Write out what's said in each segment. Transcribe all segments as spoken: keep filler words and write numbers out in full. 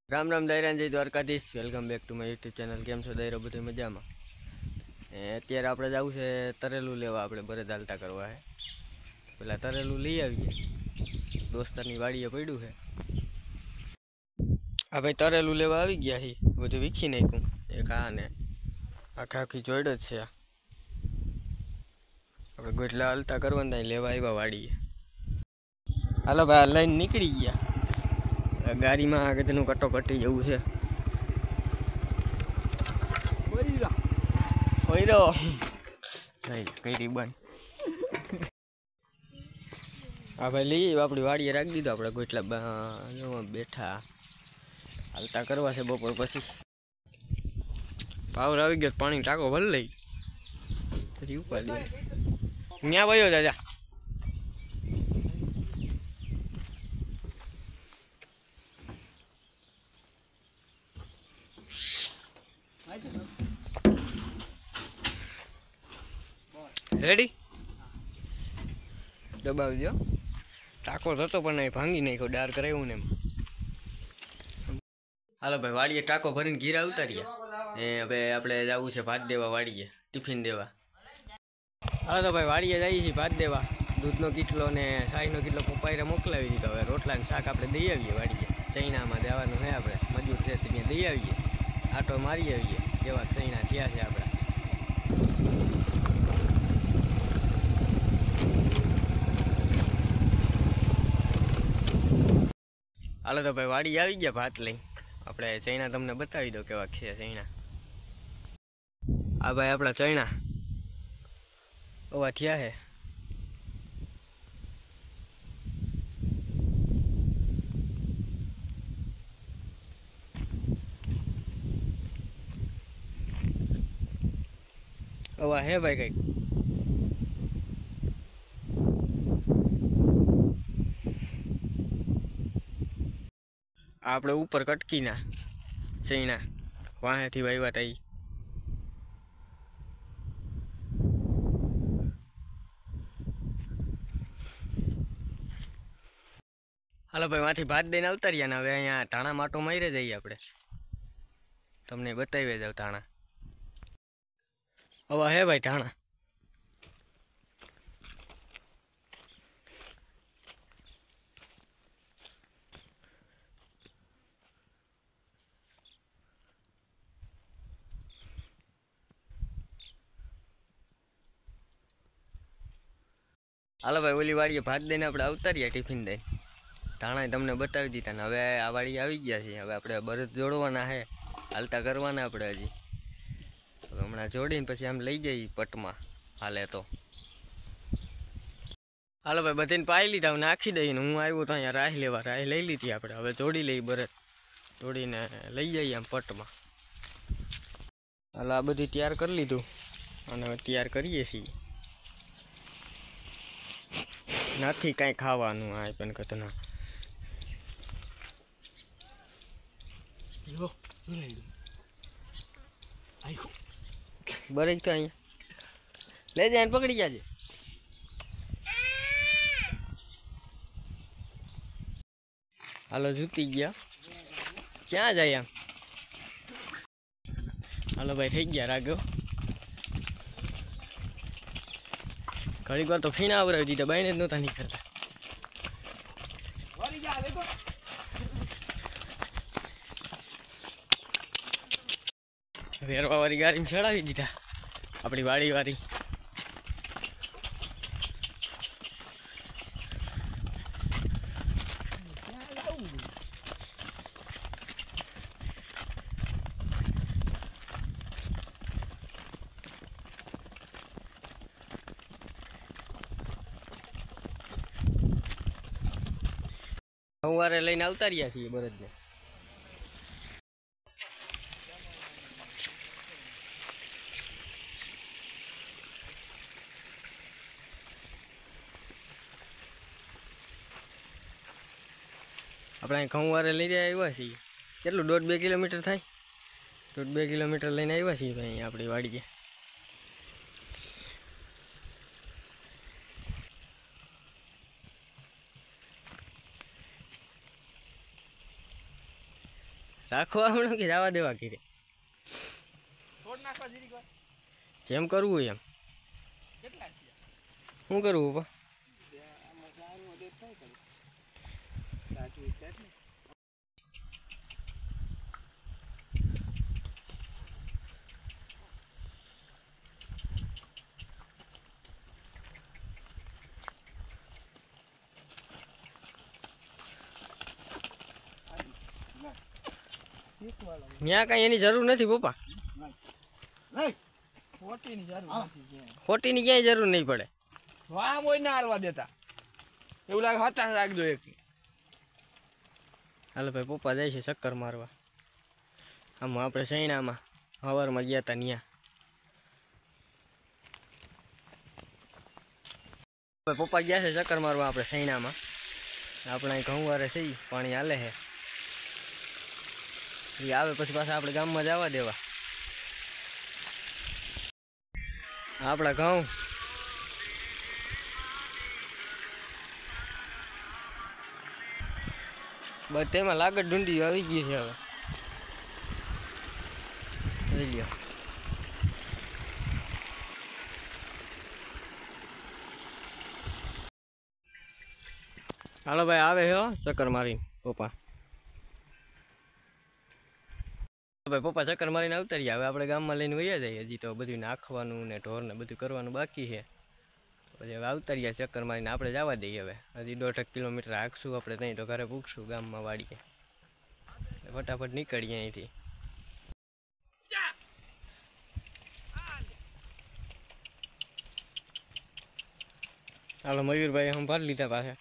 राम राम दायरा जय Dwarkadhish. Welcome back to my YouTube channel. केम छो दायरा? बधी मजामां। अत्यारे आपणे जावुं छे तरेलुं लेवा। आपणे बरद हालता करवा है। पेला तरेलुं लई आवीए। दोस्तानी वाड़ीए पड्युं छे। आ भाई तरेलुं लेवा आवी गया छे। बधुं वीखी नाख्युं। एक आ ने आखा आखी जोड़ ज छे। આપણે ગોટલા હલતા કરવાના લેવા આવ્યા વાડીએ। હાલો ભાઈ લઈને નીકળી ગયા। ગાડીમાં આગળનું કટોકટી જેવું છે। ઓયરો નહીં કઈ બંધ। હા ભાઈ લઈ આપણી વાડીએ રાખી દીધો। આપણે ગોટલા બેઠા હાલતા કરવા છે બપોર પછી। પાવર આવી ગયો। પાણી ટાંકો ભરી લઈ પછી ઉપાડી ત્યાં વયો દાદા। રેડી દબાવી દો। ટાંકો થતો પણ નહીં ભાંગી નાખ્યો। ડાર કરાવ્યું ને એમ। હાલો ભાઈ વાડીએ ટાંકો ભરીને ઘીરા ઉતાર્યા। એ હવે આપણે જવું છે ભાત દેવા વાડીએ, ટિફિન દેવા। હાલો તો ભાઈ વાડીએ જઈએ છીએ ભાત દેવા। દૂધનો કિટલો ને શાહીનો કિટલો પપ્પાએ મોકલાવી દીધો। હવે રોટલા ને શાક આપણે દઈ આવીએ વાડીએ। ચૈણામાં દેવાનું છે આપણે, મજૂર છે ત્યાં દઈ આવીએ, આટો મારી આવીએ કેવા ચૈણા થયા છે આપણા। હાલો તો ભાઈ વાડી આવી ગયા ભાત લઈ। આપણે ચૈણા તમને બતાવી દો કેવા છે ચૈણા। આ ભાઈ આપણા ચૈણા ઓવા થયા છે। ઓવા હે ભાઈ કઈક આપણે ઉપર કટકીના ચૈણા વાહેથી વાવ્યા તા। હાલો ભાઈ વાંથી ભાત દઈને આવતા રહ્યા ને હવે અહીંયા ધાણા માટો મારી જઈએ આપણે। તમને બતાવી જાવ ધાણા હવે હે ભાઈ ધાણા। હાલો ભાઈ ઓલી વાડીએ ભાત દઈને આપણે આવતા રહ્યા ટિફિન દઈને। ધાણા તમને બતાવી દીધા ને હવે આ વાડી આવી ગયા છે। હવે આપણે બરદ જોડવાના છે, હાલતા કરવાના આપણે હજી। હવે હમણાં જોડીને પછી આમ લઈ જઈએ પટમાં હાલે તો। હાલો ભાઈ બધાને પાઈ લીધા હું નાખી દઈને હું આવ્યો તો અહીંયા રાહ લેવા। રાહ લઈ લીધી આપણે। હવે જોડી લઈ બરદ, જોડીને લઈ જઈએ આમ પટમાં। હાલો આ બધું તૈયાર કરી લીધું અને હવે તૈયાર કરીએ છીએ। નથી કાંઈ ખાવાનું આ પણ કતના બરે તો અહીંયા લઈ જાય પકડી જાજે। હાલો જૂતી ગયા ક્યાં જાય આમ। હાલો ભાઈ થઈ ગયા રાગ્યો। ઘડીક વાર તો ફીણા આવરાવી દીધા, બાઈને જ નહોતા નીકળતા। વેરવા વાળી ગાડીમાં ચડાવી દીધા આપણી વાડી વાળી। સવારે લઈને આવતા રહ્યા છીએ બળદને। આપણે ઘઉં વારે લઈને આવ્યા છીએ। કેટલું દોઢ બે કિલોમીટર થાય? દોઢ બે કિલોમીટર લઈને આવ્યા છીએ ભાઈ આપણી વાડીએ। રાખવા હમણાં કે જવા દેવા ઘીરે જેમ કરવું હોય એમ શું કરવું પપ્પા ત્યાં કઈ એની જરૂર નથી પપ્પા ખોટીની ક્યાંય જરૂર નહીં પડે વાહ મોય ના હાલવા દેતા એવું લાગે હતાશ રાખજો એક હાલો ભાઈ પપ્પા જાય છે ચક્કર મારવા આમાં આપણે સૈણામાં હવારમાં ગયા હતા ત્યાં પપ્પા ગયા છે ચક્કર મારવા આપણે સૈણામાં આપણે અહીં ઘઉં વારે સહી પાણી હાલે છે એ આવે પછી પાછા આપણે ગામમાં જવા દેવા આપણા ઘઉં બસ તેમાં લાગત ડુંડી આવી ગઈ છે હવે જોઈ લ્યો હાલો ભાઈ આવે છે ચક્કર મારીને પપ્પા ભાઈ પપ્પા ચક્કર મારીને ઉતરી હવે આપણે ગામમાં લઈને વયા જઈએ હજી તો બધું નાખવાનું ને ઢોર ને બધું કરવાનું બાકી છે પછી હવે ઉતર્યા ચક્કર મારીને આપણે જવા દઈએ હવે હજી દોઢ કિલોમીટર હાંકશું આપણે ત્યાં તો ઘરે પૂગશું ગામમાં વાડીએ ફટાફટ નીકળીએ અહીંથી હાલો મયુરભાઈ હમ ભરી લીધા પાછા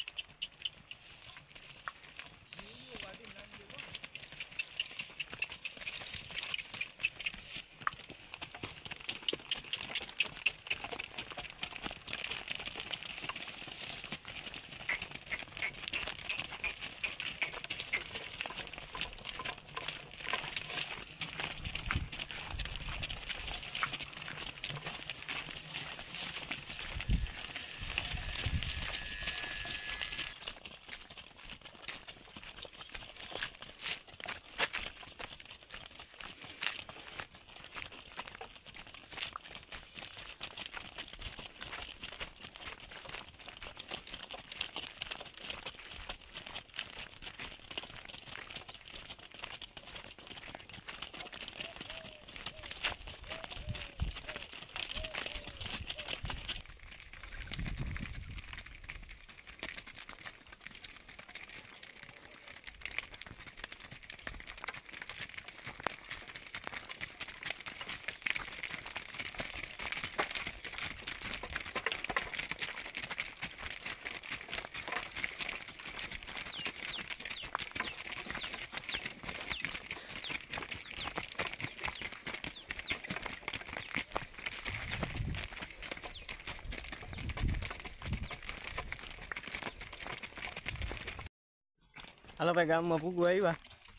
હાલો ભાઈ ગામમાં પૂગવા આવ્યા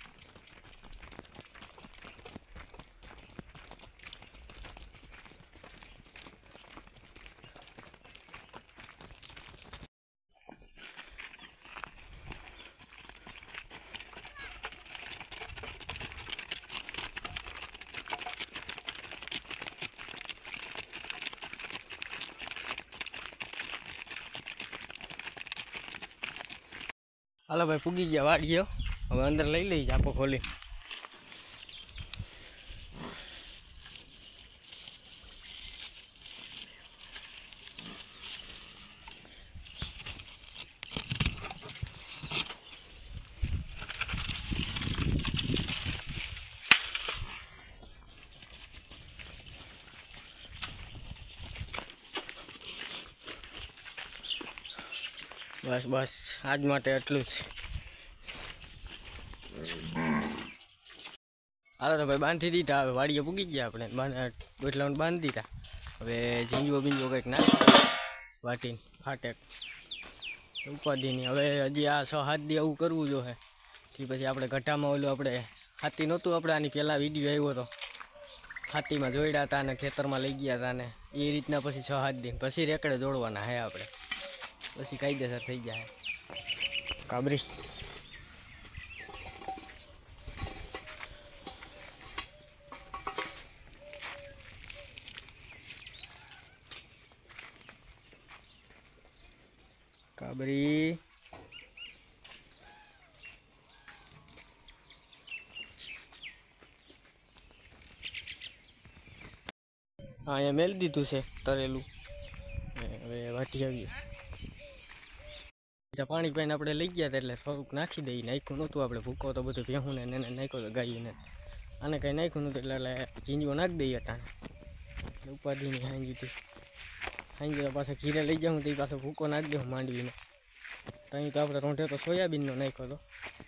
હાલો ભાઈ પૂગી ગયા વાડીઓ હવે અંદર લઈ લઈ ચાપો ખોલી બસ બસ આજ માટે એટલું જ હાલો તો ભાઈ બાંધી દીધા હવે વાડીએ પૂગી ગયા આપણે ગોઠલાને બાંધી દીધા હવે ઝીંજવો બીંજવો કંઈક નાખ વાટીને ફાટેક ઉપાધિની હવે હજી આ છ સાત દી આવું કરવું જોઈએ તે પછી આપણે ગઢામાં ઓલું આપણે હાથી નહોતું આપણે આની પહેલાં વિડીયો આવ્યો હતો હાથીમાં જોડ્યા હતા અને ખેતરમાં લઈ ગયા હતા ને એ રીતના પછી છ સાત દિન પછી રેકડે જોડવાના હે આપણે પછી કાયદેસર થઈ જાય કાબરી બાબરી હા અહીંયા મેળ દીધું છે તરેલું. હવે વાટી આવીએ. પાણી પાઈને આપણે લઈ ગયા હતા એટલે થોડુંક નાખી દઈએ. નાખ્યું નહોતું આપણે, ભૂકો તો બધું ભેહું ને એને નાખ્યો તો ગાયું ને આને કંઈ નાખ્યું નહોતું એટલે એટલે ઝીંજવો નાખી દઈએ અટાણે. ઉપાધિની હાંજીથી હાંજી પાછા ઘીરે લઈ જાઉં તો એ પાછો ભૂકો નાખી દઉં માંડવીને. ત્યાં તો આપણે રોંઢે તો સોયાબીનનો નાખ્યો હતો.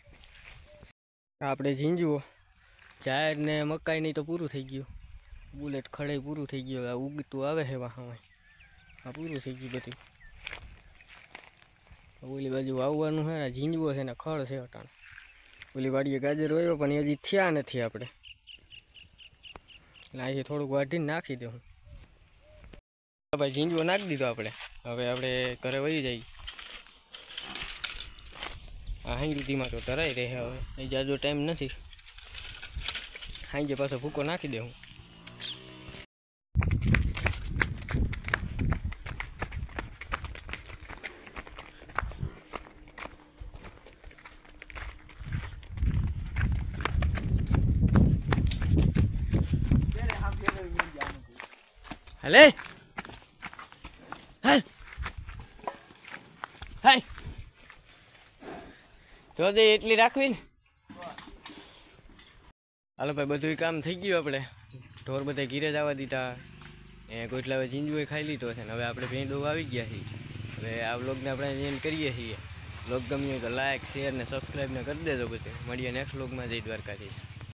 આપણે ઝીંજવો જાહેર ને મકાઈ નહીં તો પૂરું થઈ ગયું. બુલેટ ખડે પૂરું થઈ ગયું. આ ઉગતું આવે છે વાહ આ પૂરું થઈ ગયું બધું. ઓલી બાજુ વાવવાનું છે, ઝીંજવો છે ને ખડ છે અટાણ. ઓલી વાડીએ ગાજર હોય પણ હજી થયા નથી આપણે, એટલે અહીંથી થોડુંક વાઢીને નાખી દઉં. ભાઈ ઝીંજવો નાખી દીધો આપણે. હવે આપણે ઘરે વહી જઈએ. આ હાંજુતીમાં તો તરાઈ રહે. હવે એ જાજો ટાઈમ નથી. હાંજે પાછો ભૂકો નાખી દઉં. હલે હાલ હાય તો દે એટલી રાખવી ને. હાલો ભાઈ બધું કામ થઈ ગયું. આપણે ઢોર બધા ઘીરે જ આવવા દીધા. એ કોઈટલા હવે ઝીંજવો ખાઈ લીધો છે ને હવે આપણે ભેંડો આવી ગયા છીએ. હવે આ વ્લોગને આપણે એન્ડ કરીએ છીએ. વ્લોગ ગમ્યો તો લાઈક શેર ને સબસ્ક્રાઈબ ને કરી દેજો. બધું મળીએ નેક્સ્ટ વ્લોગમાં. જય દ્વારકાધીશ.